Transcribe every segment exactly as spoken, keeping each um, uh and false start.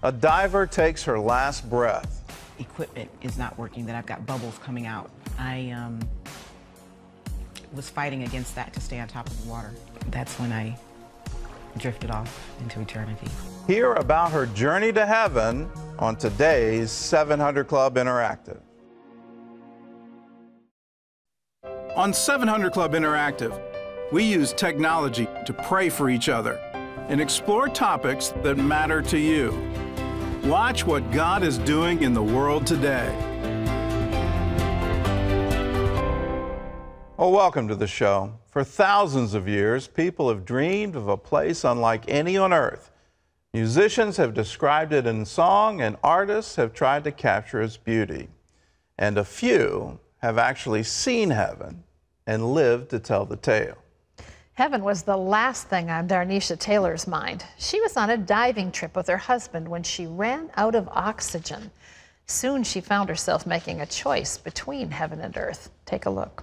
A diver takes her last breath. Equipment is not working, that I've got bubbles coming out. I um, was fighting against that to stay on top of the water. That's when I drifted off into eternity. Hear about her journey to heaven on today's seven hundred Club Interactive. On seven hundred Club Interactive, we use technology to pray for each other and explore topics that matter to you. Watch what God is doing in the world today. Well, welcome to the show. For thousands of years, people have dreamed of a place unlike any on earth. Musicians have described it in song, and artists have tried to capture its beauty. And a few have actually seen heaven and lived to tell the tale. Heaven was the last thing on Darnisha Taylor's mind. She was on a diving trip with her husband when she ran out of oxygen. Soon she found herself making a choice between heaven and earth. Take a look.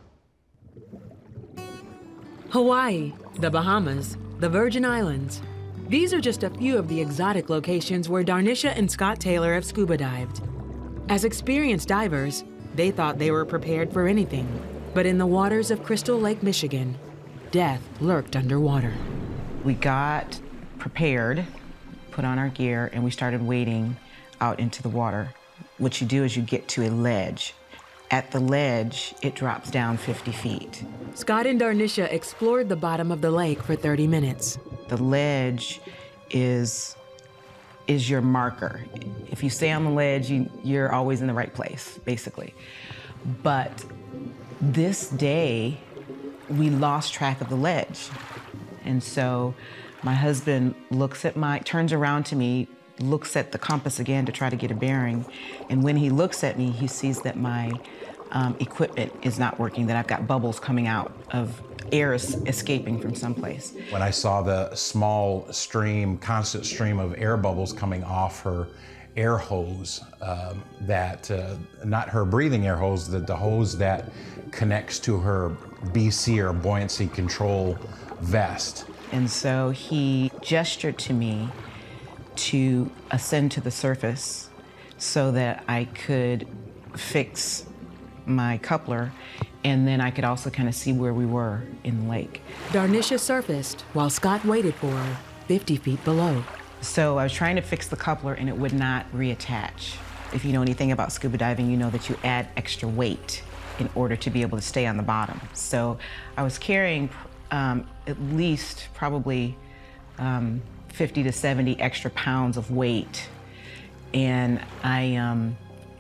Hawaii, the Bahamas, the Virgin Islands. These are just a few of the exotic locations where Darnisha and Scott Taylor have scuba dived. As experienced divers, they thought they were prepared for anything. But in the waters of Crystal Lake, Michigan, death lurked underwater. We got prepared, put on our gear, and we started wading out into the water. What you do is you get to a ledge. At the ledge, it drops down fifty feet. Scott and Darnisha explored the bottom of the lake for thirty minutes. The ledge is, is your marker. If you stay on the ledge, you, you're always in the right place, basically. But this day, we lost track of the ledge. And so my husband looks at my, turns around to me, looks at the compass again to try to get a bearing. And when he looks at me, he sees that my um, equipment is not working, that I've got bubbles coming out of air is escaping from someplace. When I saw the small stream, constant stream of air bubbles coming off her air hose, um, that, uh, not her breathing air hose, the, the hose that connects to her B C or buoyancy control vest. And so he gestured to me to ascend to the surface so that I could fix my coupler, and then I could also kind of see where we were in the lake. Darnisha surfaced while Scott waited for her fifty feet below. So I was trying to fix the coupler and it would not reattach. If you know anything about scuba diving, you know that you add extra weight in order to be able to stay on the bottom. So I was carrying um, at least probably um, fifty to seventy extra pounds of weight. And I um,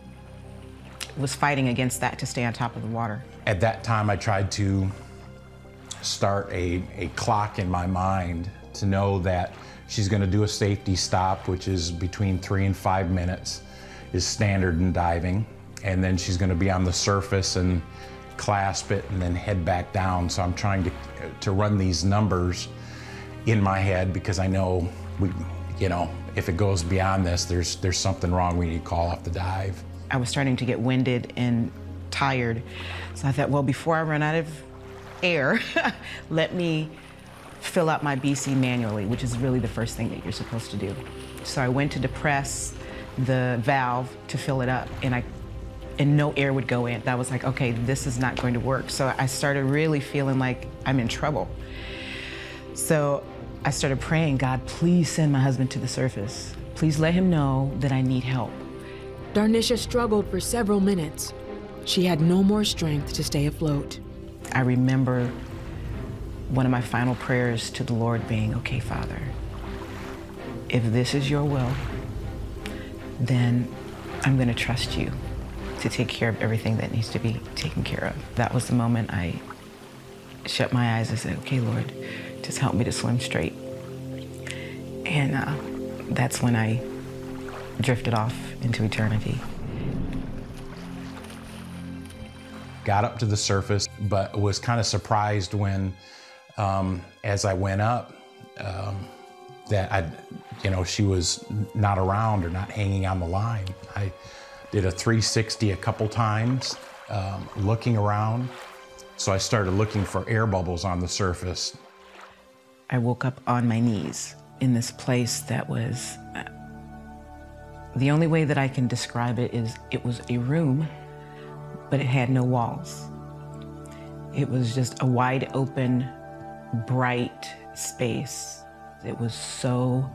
was fighting against that to stay on top of the water. At that time, I tried to start a, a clock in my mind to know that she's gonna do a safety stop, which is between three and five minutes, is standard in diving. And then she's gonna be on the surface and clasp it and then head back down. So I'm trying to, to run these numbers in my head because I know, we, you know, if it goes beyond this, there's, there's something wrong, we need to call off the dive. I was starting to get winded and tired. So I thought, well, before I run out of air, let me fill out my B C manually, which is really the first thing that you're supposed to do. So I went to depress the valve to fill it up, and I and no air would go in. That was like, okay, this is not going to work. So I started really feeling like I'm in trouble. So I started praying, God, please send my husband to the surface. Please let him know that I need help. Darnisha struggled for several minutes. She had no more strength to stay afloat. I remember one of my final prayers to the Lord being, okay, Father, if this is your will, then I'm gonna trust you to take care of everything that needs to be taken care of. That was the moment I shut my eyes and said, okay, Lord, just help me to swim straight. And uh, that's when I drifted off into eternity. Got up to the surface, but was kind of surprised when, um, as I went up, um, that I, you know, she was not around or not hanging on the line. I did a three sixty a couple times, um, looking around. So I started looking for air bubbles on the surface. I woke up on my knees in this place that was The only way that I can describe it is it was a room, but it had no walls. It was just a wide open, bright space. It was so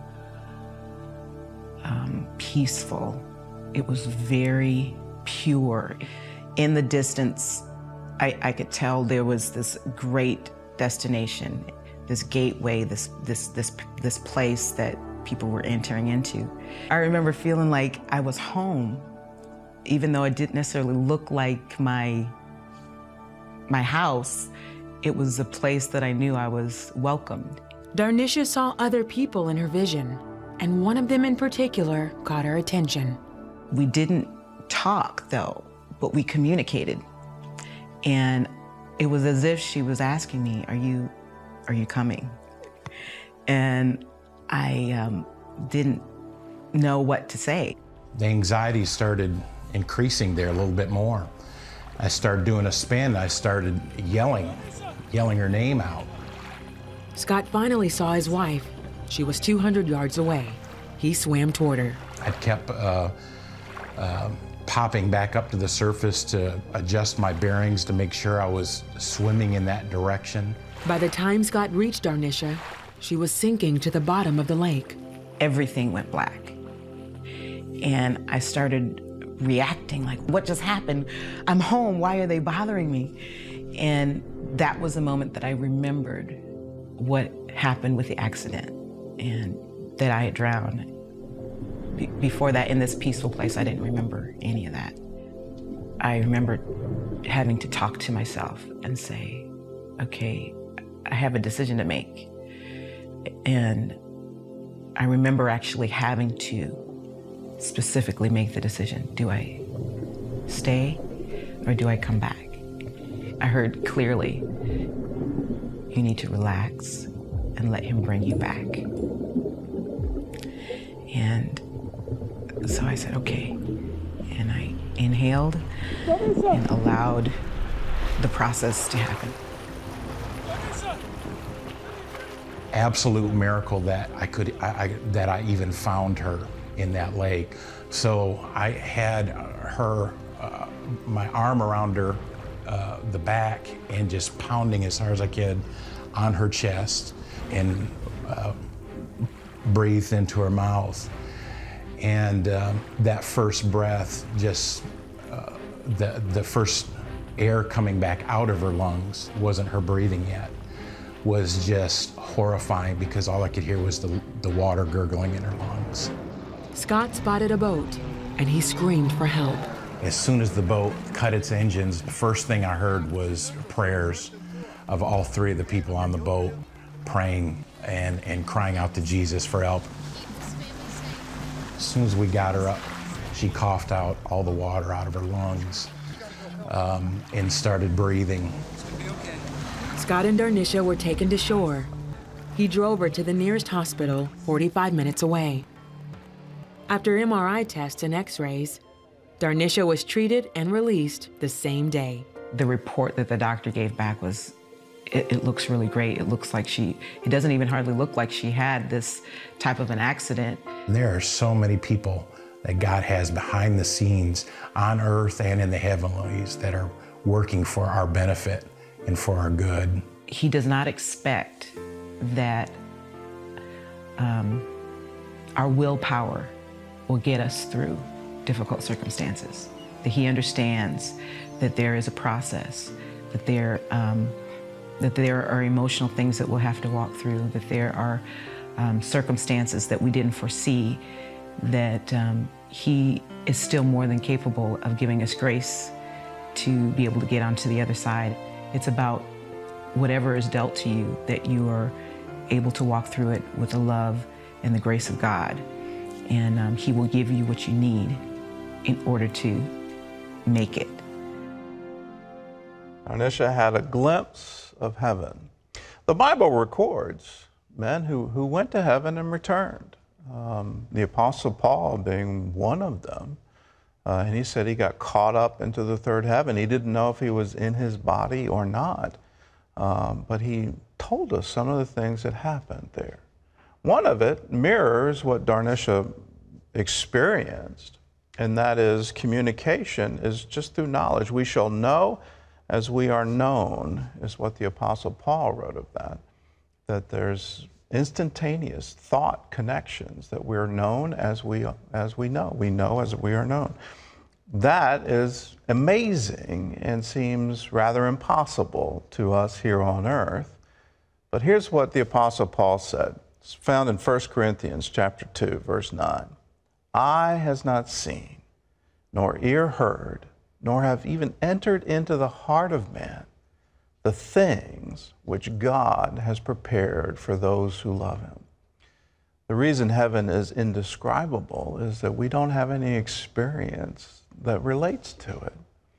um, peaceful. It was very pure. In the distance, I, I could tell there was this great destination, this gateway, this, this, this, this place that people were entering into. I remember feeling like I was home, even though it didn't necessarily look like my, my house. It was a place that I knew I was welcomed. Darnisha saw other people in her vision, and one of them in particular caught her attention. We didn't talk, though, but we communicated. And it was as if she was asking me, are you, are you coming? And I um, didn't know what to say. The anxiety started increasing there a little bit more. I started doing a spin. I started yelling, yelling her name out. Scott finally saw his wife. She was two hundred yards away. He swam toward her. I kept uh, uh, popping back up to the surface to adjust my bearings to make sure I was swimming in that direction. By the time Scott reached Darnisha, she was sinking to the bottom of the lake. Everything went black. And I started reacting like, what just happened? I'm home, why are they bothering me? And that was the moment that I remembered what happened with the accident and that I had drowned. Be before that, in this peaceful place, I didn't remember any of that. I remembered having to talk to myself and say, okay, I have a decision to make. And I remember actually having to specifically make the decision. Do I stay or do I come back? I heard clearly, you need to relax and let him bring you back. And so I said, okay. And I inhaled and allowed the process to happen. Absolute miracle that I could, I, I, that I even found her in that lake. So I had her, uh, my arm around her, uh, the back, and just pounding as hard as I could on her chest and uh, breathed into her mouth. And um, that first breath, just uh, the, the first air coming back out of her lungs, wasn't her breathing yet, was just horrifying because all I could hear was the, the water gurgling in her lungs. Scott spotted a boat and he screamed for help. As soon as the boat cut its engines, the first thing I heard was prayers of all three of the people on the boat praying and, and crying out to Jesus for help. As soon as we got her up, she coughed out all the water out of her lungs um, and started breathing. Scott and Darnisha were taken to shore. He drove her to the nearest hospital, forty-five minutes away. After M R I tests and x-rays, Darnisha was treated and released the same day. The report that the doctor gave back was, it, it looks really great. It looks like she, it doesn't even hardly look like she had this type of an accident. There are so many people that God has behind the scenes on earth and in the heavenlies that are working for our benefit and for our good. He does not expect that um, our willpower will get us through difficult circumstances. That he understands that there is a process, that there, um, that there are emotional things that we'll have to walk through, that there are um, circumstances that we didn't foresee, that um, he is still more than capable of giving us grace to be able to get onto the other side. It's about whatever is dealt to you, that you are able to walk through it with the love and the grace of God. And um, he will give you what you need in order to make it. Darnisha had a glimpse of heaven. The Bible records men who, who went to heaven and returned. Um, the Apostle Paul being one of them. Uh, and he said he got caught up into the third heaven. He didn't know if he was in his body or not. Um, but he told us some of the things that happened there. One of it mirrors what Darnisha experienced, and that is communication is just through knowledge. We shall know as we are known, is what the Apostle Paul wrote of that, that there's instantaneous thought connections, that we're known as we, as we know. We know as we are known. That is amazing and seems rather impossible to us here on earth. But here's what the Apostle Paul said. It's found in First Corinthians chapter two, verse nine. Eye has not seen, nor ear heard, nor have even entered into the heart of man the things which God has prepared for those who love him. The reason heaven is indescribable is that we don't have any experience that relates to it.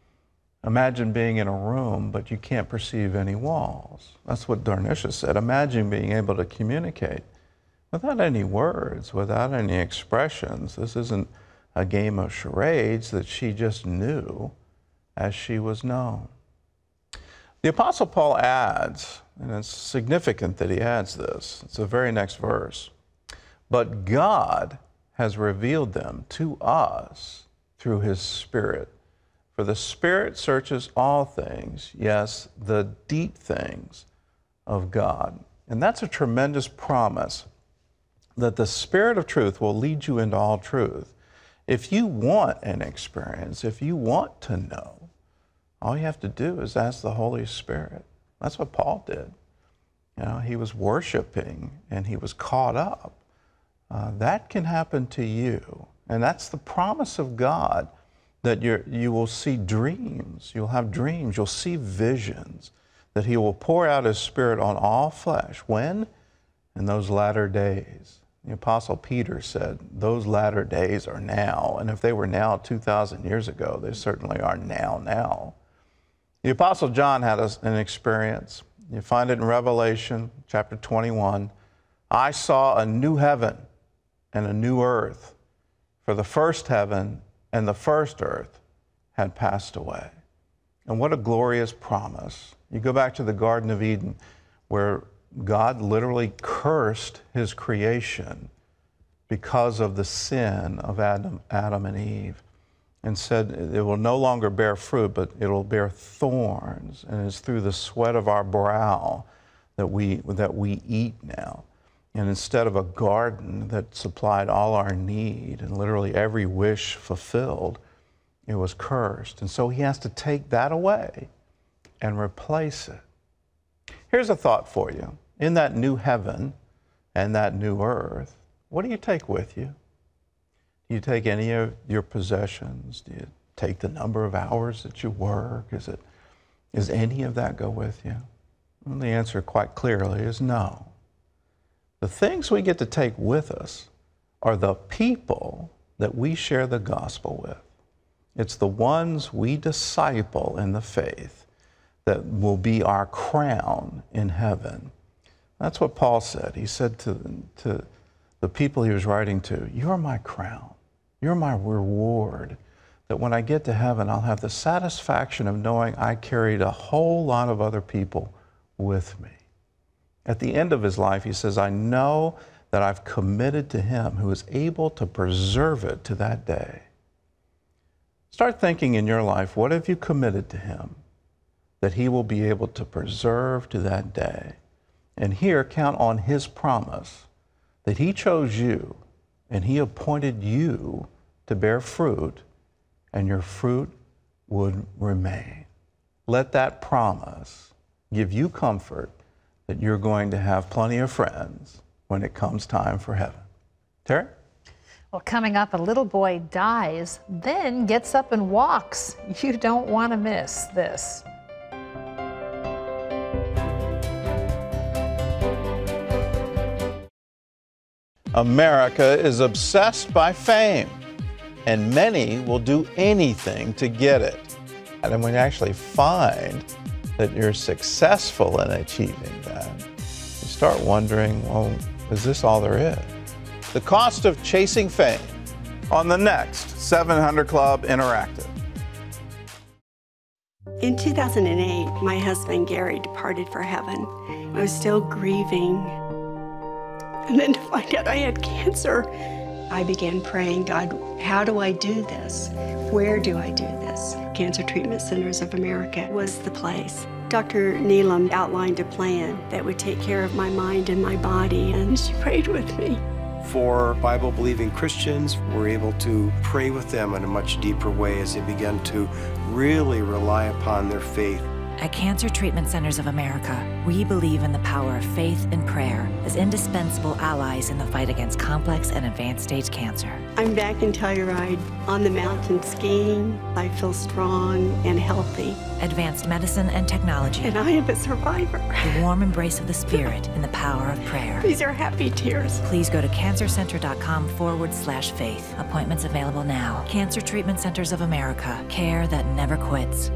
Imagine being in a room, but you can't perceive any walls. That's what Darnisha said. Imagine being able to communicate without any words, without any expressions. This isn't a game of charades that she just knew as she was known. The Apostle Paul adds, and it's significant that he adds this, it's the very next verse, but God has revealed them to us through his Spirit. For the Spirit searches all things, yes, the deep things of God. And that's a tremendous promise, that the Spirit of truth will lead you into all truth. If you want an experience, if you want to know, all you have to do is ask the Holy Spirit. That's what Paul did. You know, he was worshiping and he was caught up. Uh, that can happen to you. And that's the promise of God, that you're, you will see dreams. You'll have dreams. You'll see visions, that he will pour out his Spirit on all flesh. When? In those latter days. The Apostle Peter said, those latter days are now. And if they were now two thousand years ago, they certainly are now, now. The Apostle John had a, an experience. You find it in Revelation chapter twenty-one. I saw a new heaven and a new earth, for the first heaven and the first earth had passed away. And what a glorious promise. You go back to the Garden of Eden, where God literally cursed his creation because of the sin of Adam, Adam and Eve, and said it will no longer bear fruit, but it will bear thorns, and it's through the sweat of our brow that we, that we eat now. And instead of a garden that supplied all our need and literally every wish fulfilled, it was cursed. And so he has to take that away and replace it. Here's a thought for you. In that new heaven and that new earth, what do you take with you? Do you take any of your possessions? Do you take the number of hours that you work? Is it, is any of that go with you? Well, the answer quite clearly is no. The things we get to take with us are the people that we share the gospel with. It's the ones we disciple in the faith that will be our crown in heaven. That's what Paul said. He said to, to the people he was writing to, you're my crown. You're my reward. That when I get to heaven, I'll have the satisfaction of knowing I carried a whole lot of other people with me. At the end of his life, he says, I know that I've committed to him who is able to preserve it to that day. Start thinking in your life, what have you committed to him that he will be able to preserve to that day? And here, count on his promise that he chose you and he appointed you to bear fruit, and your fruit would remain. Let that promise give you comfort that you're going to have plenty of friends when it comes time for heaven. Terry? Well, coming up, a little boy dies, then gets up and walks. You don't want to miss this. America is obsessed by fame, and many will do anything to get it. And then when you actually find that you're successful in achieving that, you start wondering, well, is this all there is? The cost of chasing fame on the next seven hundred Club Interactive. In two thousand eight, my husband Gary departed for heaven. I was still grieving. And then to find out I had cancer I began praying, God, how do I do this? Where do I do this? Cancer Treatment Centers of America was the place. Doctor Neelam outlined a plan that would take care of my mind and my body, and she prayed with me. For Bible-believing Christians, we're able to pray with them in a much deeper way as they begin to really rely upon their faith. At Cancer Treatment Centers of America, we believe in the power of faith and prayer as indispensable allies in the fight against complex and advanced stage cancer. I'm back in Telluride on the mountain skiing. I feel strong and healthy. Advanced medicine and technology. And I am a survivor. The warm embrace of the spirit and the power of prayer. These are happy tears. Please go to cancercenter.com forward slash faith. Appointments available now. Cancer Treatment Centers of America. Care that never quits.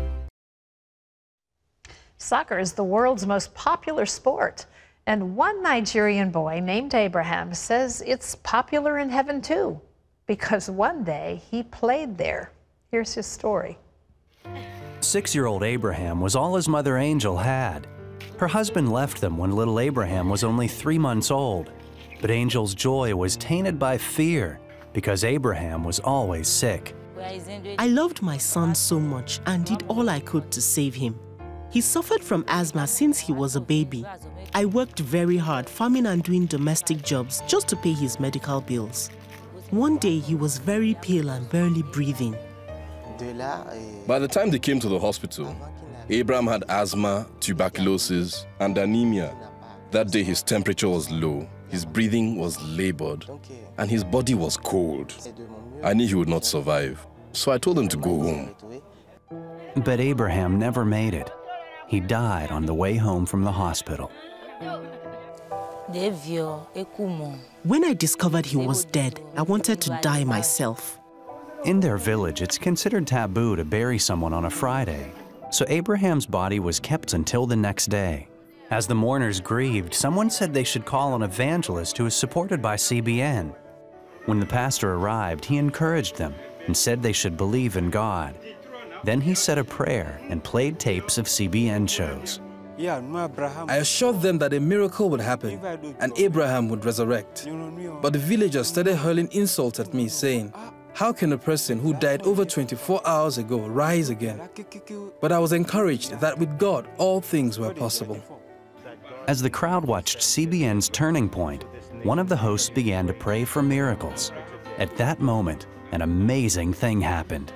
Soccer is the world's most popular sport, and one Nigerian boy named Abraham says it's popular in heaven too, because one day he played there. Here's his story. Six-year-old Abraham was all his mother Angel had. Her husband left them when little Abraham was only three months old, but Angel's joy was tainted by fear because Abraham was always sick. I loved my son so much and did all I could to save him. He suffered from asthma since he was a baby. I worked very hard farming and doing domestic jobs just to pay his medical bills. One day he was very pale and barely breathing. By the time they came to the hospital, Abraham had asthma, tuberculosis, and anemia. That day his temperature was low, his breathing was labored, and his body was cold. I knew he would not survive, so I told him to go home. But Abraham never made it. He died on the way home from the hospital. When I discovered he was dead, I wanted to die myself. In their village, it's considered taboo to bury someone on a Friday, so Abraham's body was kept until the next day. As the mourners grieved, someone said they should call an evangelist who is supported by C B N. When the pastor arrived, he encouraged them and said they should believe in God. Then he said a prayer and played tapes of C B N shows. I assured them that a miracle would happen and Abraham would resurrect. But the villagers started hurling insults at me, saying, "How can a person who died over twenty-four hours ago rise again?" But I was encouraged that with God, all things were possible. As the crowd watched C B N's Turning Point, one of the hosts began to pray for miracles. At that moment, an amazing thing happened.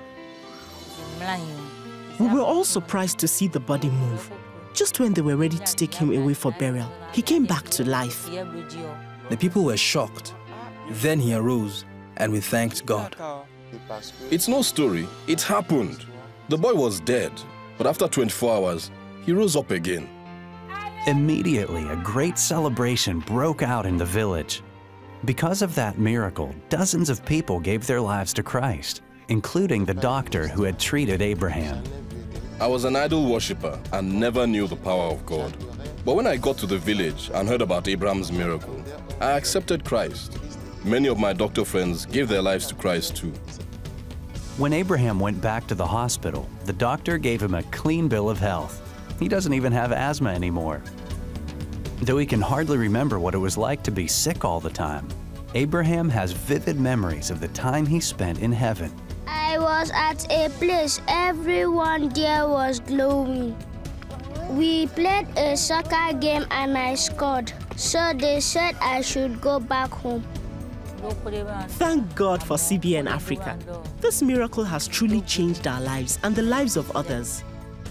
We were all surprised to see the body move. Just when they were ready to take him away for burial, he came back to life. The people were shocked. Then he arose, and we thanked God. It's no story, it happened. The boy was dead, but after twenty-four hours, he rose up again. Immediately, a great celebration broke out in the village. Because of that miracle, dozens of people gave their lives to Christ, including the doctor who had treated Abraham. I was an idol worshiper and never knew the power of God. But when I got to the village and heard about Abraham's miracle, I accepted Christ. Many of my doctor friends gave their lives to Christ too. When Abraham went back to the hospital, the doctor gave him a clean bill of health. He doesn't even have asthma anymore. Though he can hardly remember what it was like to be sick all the time, Abraham has vivid memories of the time he spent in heaven. I was at a place, everyone there was glowing. We played a soccer game and I scored, so they said I should go back home. Thank God for C B N Africa. This miracle has truly changed our lives and the lives of others.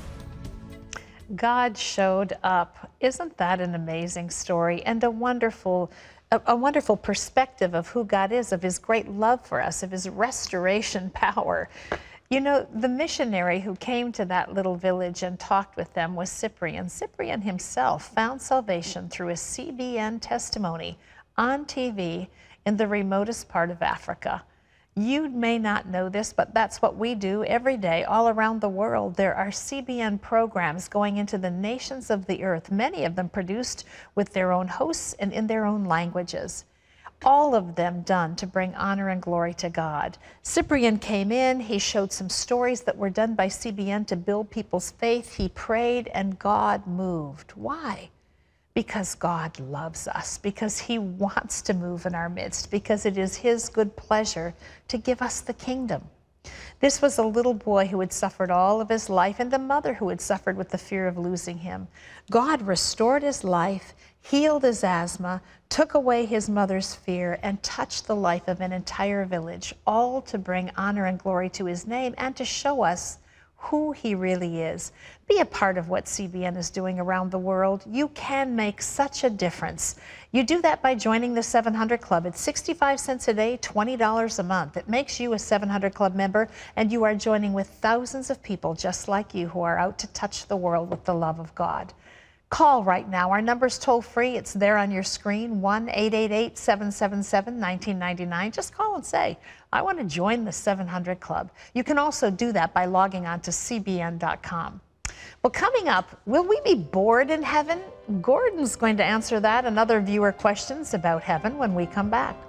God showed up. Isn't that an amazing story and a wonderful A, a wonderful perspective of who God is, of his great love for us, of his restoration power. You know, the missionary who came to that little village and talked with them was Cyprian. Cyprian himself found salvation through a C B N testimony on T V in the remotest part of Africa. You may not know this, but that's what we do every day all around the world. There are C B N programs going into the nations of the earth, many of them produced with their own hosts and in their own languages. All of them done to bring honor and glory to God. Cyprian came in, he showed some stories that were done by C B N to build people's faith. He prayed and God moved. Why? Because God loves us, because he wants to move in our midst, because it is his good pleasure to give us the kingdom. This was a little boy who had suffered all of his life and the mother who had suffered with the fear of losing him. God restored his life, healed his asthma, took away his mother's fear, and touched the life of an entire village, all to bring honor and glory to his name and to show us who he really is. Be a part of what C B N is doing around the world. You can make such a difference. You do that by joining the seven hundred Club. It's sixty-five cents a day, twenty dollars a month. It makes you a seven hundred Club member, and you are joining with thousands of people just like you who are out to touch the world with the love of God. Call right now. Our number's toll free. It's there on your screen, one eight eight eight, seven seven seven, one nine nine nine. Just call and say, I want to join the seven hundred Club. You can also do that by logging on to C B N dot com. Well, coming up, will we be bored in heaven? Gordon's going to answer that and other viewer questions about heaven when we come back.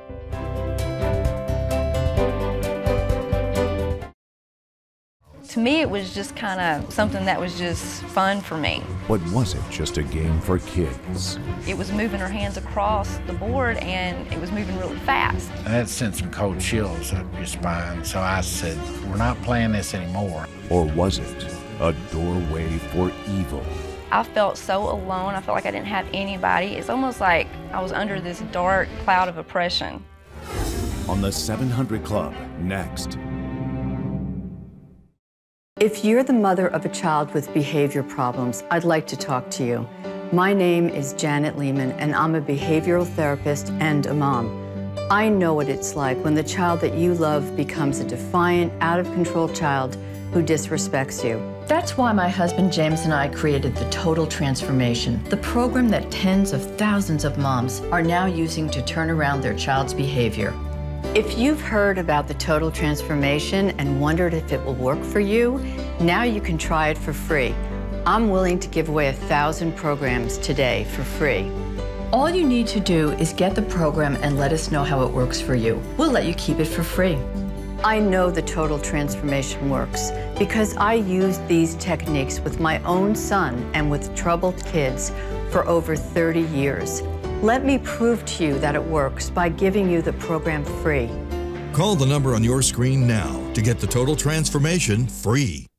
To me, it was just kind of something that was just fun for me. But was it just a game for kids? It was moving her hands across the board, and it was moving really fast. And that sent some cold chills up your spine, so I said, we're not playing this anymore. Or was it a doorway for evil? I felt so alone. I felt like I didn't have anybody. It's almost like I was under this dark cloud of oppression. On the seven hundred Club, next. If you're the mother of a child with behavior problems, I'd like to talk to you. My name is Janet Lehman, and I'm a behavioral therapist and a mom. I know what it's like when the child that you love becomes a defiant, out-of-control child who disrespects you. That's why my husband James and I created the Total Transformation, the program that tens of thousands of moms are now using to turn around their child's behavior. If you've heard about the Total Transformation and wondered if it will work for you, now you can try it for free. I'm willing to give away a thousand programs today for free. All you need to do is get the program and let us know how it works for you. We'll let you keep it for free. I know the Total Transformation works because I used these techniques with my own son and with troubled kids for over thirty years. Let me prove to you that it works by giving you the program free. Call the number on your screen now to get the Total Transformation free.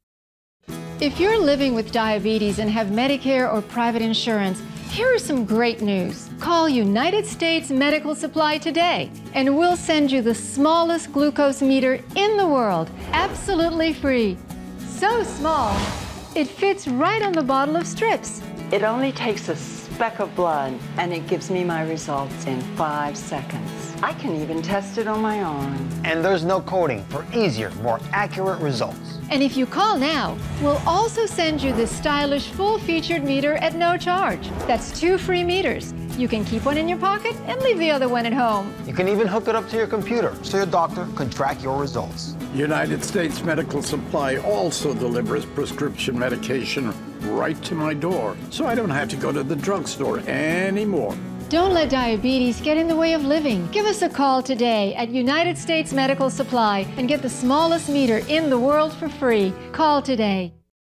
If you're living with diabetes and have Medicare or private insurance, here is some great news. Call United States Medical Supply today, and we'll send you the smallest glucose meter in the world, absolutely free. So small, it fits right on the bottle of strips. It only takes a speck of blood, and it gives me my results in five seconds. I can even test it on my arm. And there's no coding for easier, more accurate results. And if you call now, we'll also send you this stylish full-featured meter at no charge. That's two free meters. You can keep one in your pocket and leave the other one at home. You can even hook it up to your computer so your doctor can track your results. United States Medical Supply also delivers prescription medication right to my door, so I don't have to go to the drugstore anymore. Don't let diabetes get in the way of living. Give us a call today at United States Medical Supply and get the smallest meter in the world for free. Call today.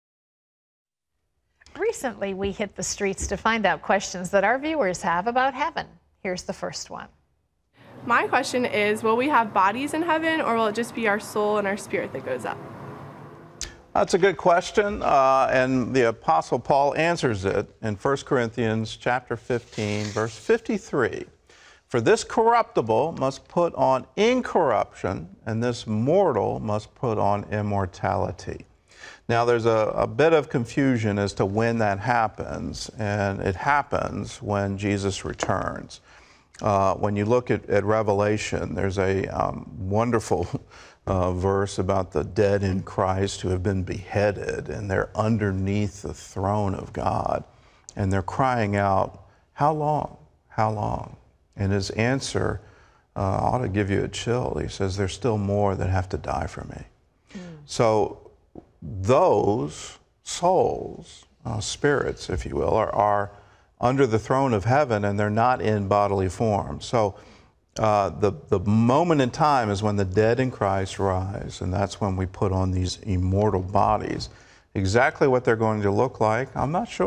Recently, we hit the streets to find out questions that our viewers have about heaven. Here's the first one. My question is, will we have bodies in heaven, or will it just be our soul and our spirit that goes up? That's a good question, uh, and the Apostle Paul answers it in First Corinthians chapter fifteen, verse fifty-three. For this corruptible must put on incorruption, and this mortal must put on immortality. Now, there's a, a bit of confusion as to when that happens, and it happens when Jesus returns. Uh, when you look at, at Revelation, there's a um, wonderful uh, verse about the dead in Christ who have been beheaded, and they're underneath the throne of God, and they're crying out, how long, how long? And his answer uh, ought to give you a chill. He says, there's still more that have to die for me. Mm. So those souls, uh, spirits, if you will, are, are under the throne of heaven, and they're not in bodily form. So uh, the, the moment in time is when the dead in Christ rise, and that's when we put on these immortal bodies. Exactly what they're going to look like, I'm not sure.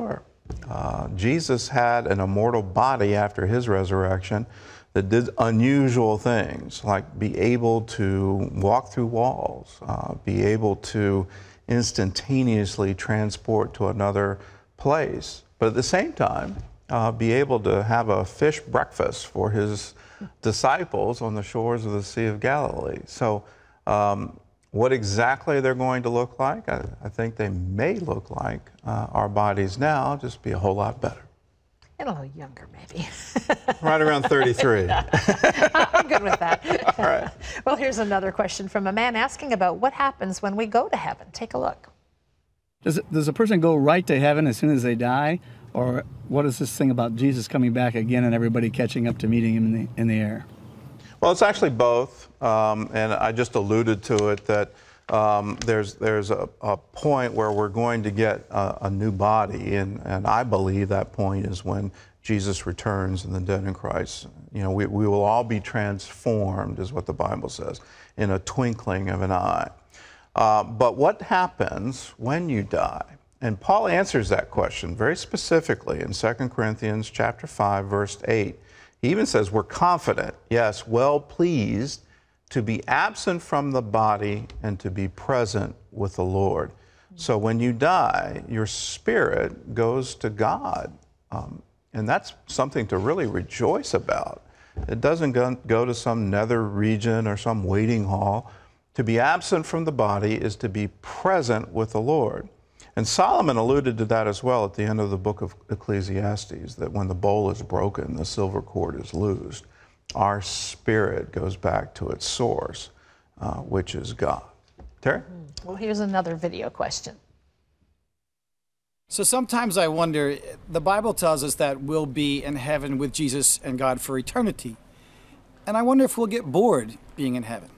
Uh, Jesus had an immortal body after his resurrection that did unusual things, like be able to walk through walls, uh, be able to instantaneously transport to another place, but at the same time, uh, be able to have a fish breakfast for his disciples on the shores of the Sea of Galilee. So um, what exactly they're going to look like, I, I think they may look like uh, our bodies now, just be a whole lot better. And a little younger, maybe. Right around thirty-three. I'm good with that. All right. Well, here's another question from a man asking about what happens when we go to heaven. Take a look. Does, it, does a person go right to heaven as soon as they die? Or what is this thing about Jesus coming back again and everybody catching up to meeting him in the, in the air? Well, it's actually both. Um, and I just alluded to it that Um, there's there's a, a point where we're going to get a, a new body, and, and I believe that point is when Jesus returns and the dead in Christ. You know, we, we will all be transformed, is what the Bible says, in a twinkling of an eye. Uh, but what happens when you die? And Paul answers that question very specifically in Second Corinthians chapter five, verse eight. He even says, we're confident, yes, well pleased, to be absent from the body and to be present with the Lord. So when you die, your spirit goes to God. Um, and that's something to really rejoice about. It doesn't go, go to some nether region or some waiting hall. To be absent from the body is to be present with the Lord. And Solomon alluded to that as well at the end of the book of Ecclesiastes, that when the bowl is broken, the silver cord is loosed. Our spirit goes back to its source, uh, which is God. Terry? Well, here's another video question. So sometimes I wonder, the Bible tells us that we'll be in heaven with Jesus and God for eternity. And I wonder if we'll get bored being in heaven.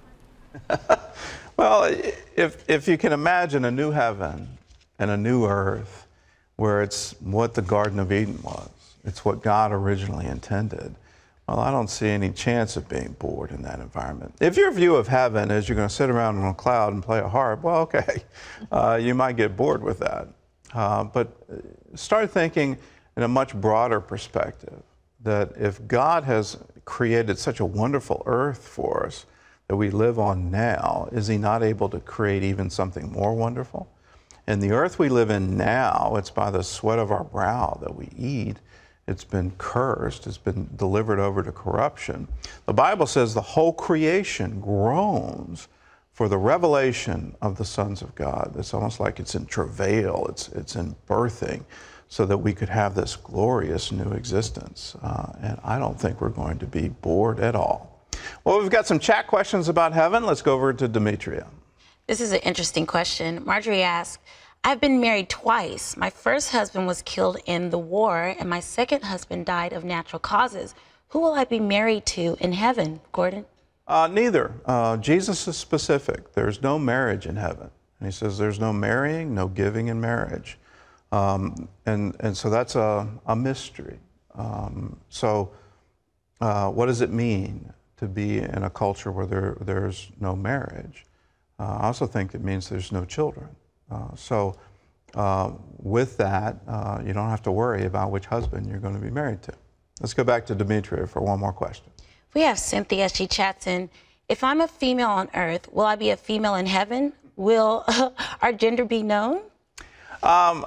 Well, if, if you can imagine a new heaven and a new earth where it's what the Garden of Eden was, it's what God originally intended. Well, I don't see any chance of being bored in that environment. If your view of heaven is you're going to sit around on a cloud and play a harp, well, okay, uh, you might get bored with that. Uh, but start thinking in a much broader perspective, that if God has created such a wonderful earth for us that we live on now, is he not able to create even something more wonderful? And the earth we live in now, it's by the sweat of our brow that we eat. It's been cursed, it's been delivered over to corruption. The Bible says the whole creation groans for the revelation of the sons of God. It's almost like it's in travail, it's, it's in birthing, so that we could have this glorious new existence. Uh, and I don't think we're going to be bored at all. Well, we've got some chat questions about heaven. Let's go over to Demetria. This is an interesting question. Marjorie asked, I've been married twice. My first husband was killed in the war, and my second husband died of natural causes. Who will I be married to in heaven, Gordon? Uh, neither. Uh, Jesus is specific. There's no marriage in heaven. And he says there's no marrying, no giving in marriage. Um, and, and so that's a, a mystery. Um, so uh, what does it mean to be in a culture where there, there's no marriage? Uh, I also think it means there's no children. Uh, so uh, with that, uh, you don't have to worry about which husband you're going to be married to. Let's go back to Demetria for one more question. We have Cynthia. She chats in, if I'm a female on earth, will I be a female in heaven? Will our gender be known? Um,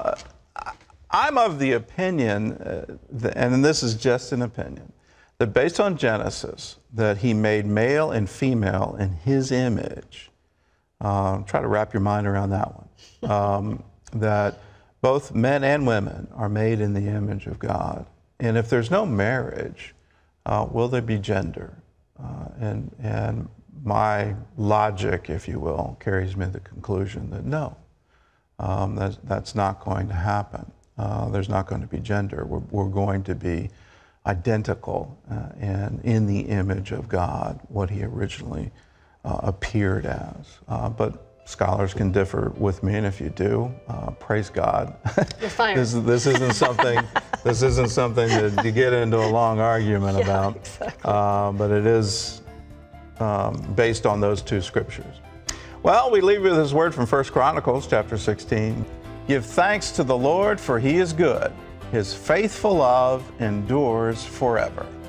I'm of the opinion, uh, that, and this is just an opinion, that based on Genesis, that he made male and female in his image. Uh, try to wrap your mind around that one. Um, that both men and women are made in the image of God. And if there's no marriage, uh, will there be gender? Uh, and, and my logic, if you will, carries me to the conclusion that no, um, that's, that's not going to happen. Uh, there's not going to be gender. We're, we're going to be identical uh, and in the image of God, what he originally uh, appeared as. Uh, but scholars can differ with me, and if you do, uh, praise God. You're fired. this, this isn't something. This isn't something that you get into a long argument yeah, about. Exactly. Uh, but it is um, based on those two scriptures. Well, we leave you with this word from First Chronicles chapter sixteen. Give thanks to the Lord, for he is good. His faithful love endures forever.